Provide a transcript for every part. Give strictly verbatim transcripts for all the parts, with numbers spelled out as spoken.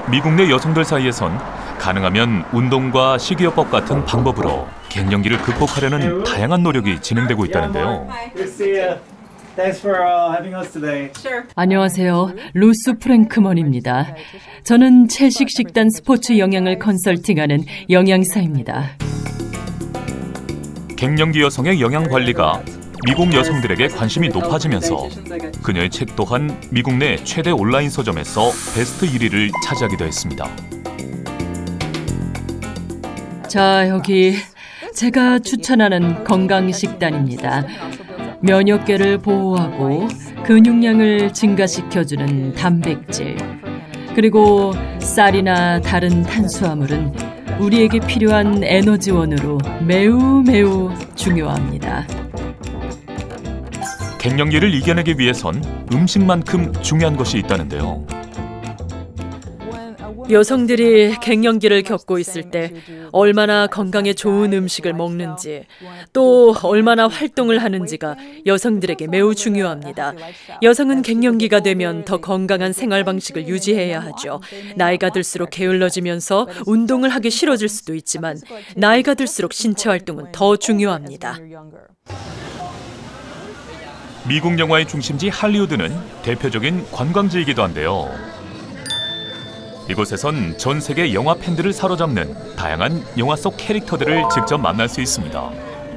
미국 내 여성들 사이에선 가능하면 운동과 식이요법 같은 방법으로 갱년기를 극복하려는 다양한 노력이 진행되고 있다는데요. 안녕하세요. 루스 프랭크먼입니다. 저는 채식 식단 스포츠 영양을 컨설팅하는 영양사입니다. 갱년기 여성의 영양 관리가 미국 여성들에게 관심이 높아지면서 그녀의 책 또한 미국 내 최대 온라인 서점에서 베스트 일 위를 차지하기도 했습니다. 자, 여기 제가 추천하는 건강 식단입니다. 면역계를 보호하고 근육량을 증가시켜주는 단백질, 그리고 쌀이나 다른 탄수화물은 우리에게 필요한 에너지원으로 매우 매우 중요합니다. 갱년기를 이겨내기 위해선 음식만큼 중요한 것이 있다는데요. 여성들이 갱년기를 겪고 있을 때 얼마나 건강에 좋은 음식을 먹는지, 또 얼마나 활동을 하는지가 여성들에게 매우 중요합니다. 여성은 갱년기가 되면 더 건강한 생활 방식을 유지해야 하죠. 나이가 들수록 게을러지면서 운동을 하기 싫어질 수도 있지만 나이가 들수록 신체 활동은 더 중요합니다. 미국 영화의 중심지 할리우드는 대표적인 관광지이기도 한데요. 이곳에선 전 세계 영화 팬들을 사로잡는 다양한 영화 속 캐릭터들을 직접 만날 수 있습니다.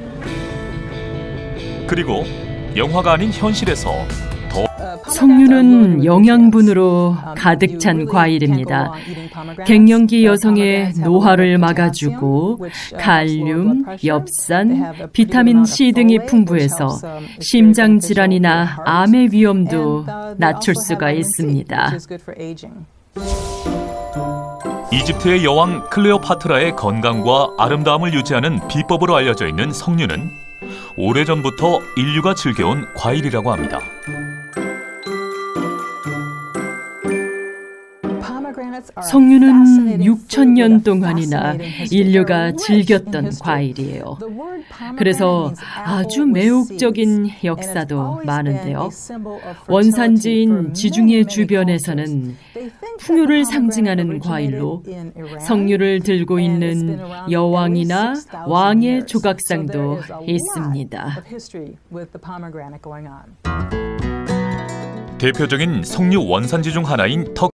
그리고 영화가 아닌 현실에서 더 석류는 영양분으로 가득 찬 과일입니다. 갱년기 여성의 노화를 막아주고 칼륨, 엽산, 비타민 C 등이 풍부해서 심장 질환이나 암의 위험도 낮출 수가 있습니다. 이집트의 여왕 클레오파트라의 건강과 아름다움을 유지하는 비법으로 알려져 있는 석류는 오래전부터 인류가 즐겨온 과일이라고 합니다. 석류는 육천 년 동안이나 인류가 즐겼던 과일이에요. 그래서 아주 매혹적인 역사도 많은데요. 원산지인 지중해 주변에서는 풍요를 상징하는 과일로 석류를 들고 있는 여왕이나 왕의 조각상도 있습니다. 대표적인 석류 원산지 중 하나인 턱